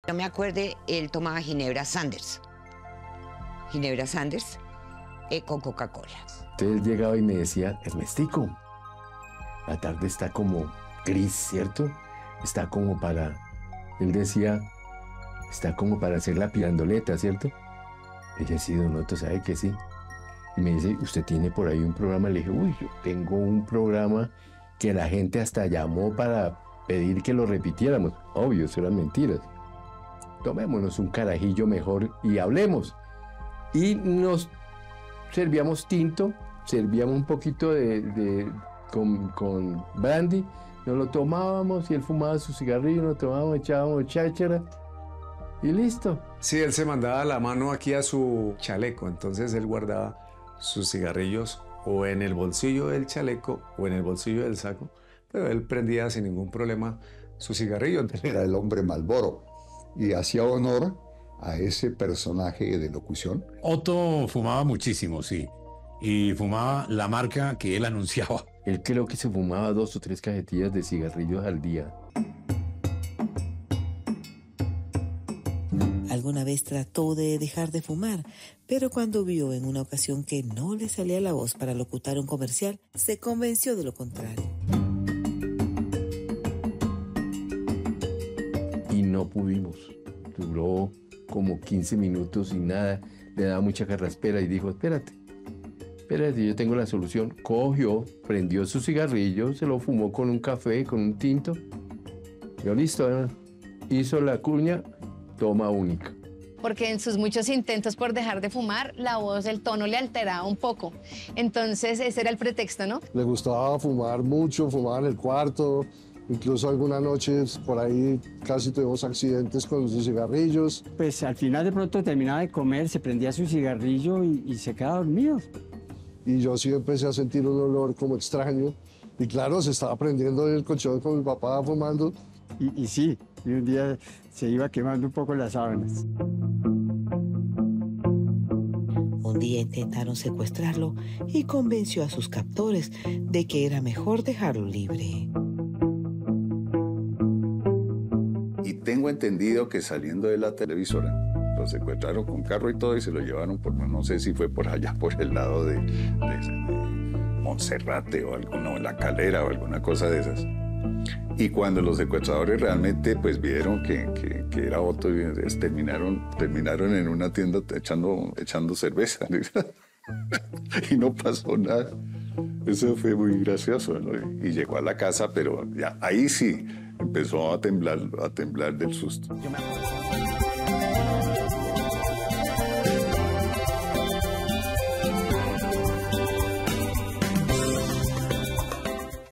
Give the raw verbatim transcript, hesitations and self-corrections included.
Yo me acuerdo, él tomaba Ginebra Sanders. Ginebra Sanders eh, con Coca-Cola. Entonces llegaba y me decía, Ernestico, la tarde está como gris, ¿cierto? Está como para... Él decía, está como para hacer la pirandoleta, ¿cierto? Ella sí, don Otto, ¿sabe que sí? Y me dice, ¿usted tiene por ahí un programa? Le dije, uy, yo tengo un programa que la gente hasta llamó para pedir que lo repitiéramos. Obvio, eso eran mentiras. Tomémonos un carajillo mejor y hablemos. Y nos servíamos tinto, servíamos un poquito de, de con, con brandy, nos lo tomábamos y él fumaba su cigarrillo, nos tomábamos, echábamos cháchara y listo. Sí, él se mandaba la mano aquí a su chaleco, entonces él guardaba sus cigarrillos o en el bolsillo del chaleco o en el bolsillo del saco, pero él prendía sin ningún problema su cigarrillo. Era el hombre Marlboro y hacía honor a ese personaje de locución. Otto fumaba muchísimo, sí, y fumaba la marca que él anunciaba. Él creo que se fumaba dos o tres cajetillas de cigarrillos al día. Alguna vez trató de dejar de fumar, pero cuando vio en una ocasión que no le salía la voz para locutar un comercial, se convenció de lo contrario. Y no pudimos. Duró como quince minutos y nada. Le daba mucha carraspera y dijo, espérate, espérate, yo tengo la solución. Cogió, prendió su cigarrillo, se lo fumó con un café, con un tinto. Yo listo, ¿no? Hizo la cuña, toma única. Porque en sus muchos intentos por dejar de fumar, la voz, el tono le alteraba un poco. Entonces ese era el pretexto, ¿no? Le gustaba fumar mucho, fumaba en el cuarto. Incluso algunas noches por ahí casi tuvimos accidentes con sus cigarrillos. Pues al final de pronto terminaba de comer, se prendía su cigarrillo y, y se quedaba dormido. Y yo sí empecé a sentir un olor como extraño. Y claro, se estaba prendiendo el colchón con mi papá fumando. Y, y sí, y un día se iba quemando un poco las sábanas. Un día intentaron secuestrarlo y convenció a sus captores de que era mejor dejarlo libre. Y tengo entendido que saliendo de la televisora, lo secuestraron con carro y todo y se lo llevaron por, no sé si fue por allá, por el lado de, de, de Monserrate o alguna, o La Calera o alguna cosa de esas. Y cuando los secuestradores realmente pues vieron que, que, que era Otto, terminaron, terminaron en una tienda echando, echando cerveza. Y no pasó nada. Eso fue muy gracioso, ¿no? Y llegó a la casa, pero ya ahí sí empezó a temblar, a temblar del susto. Yo me acuerdo.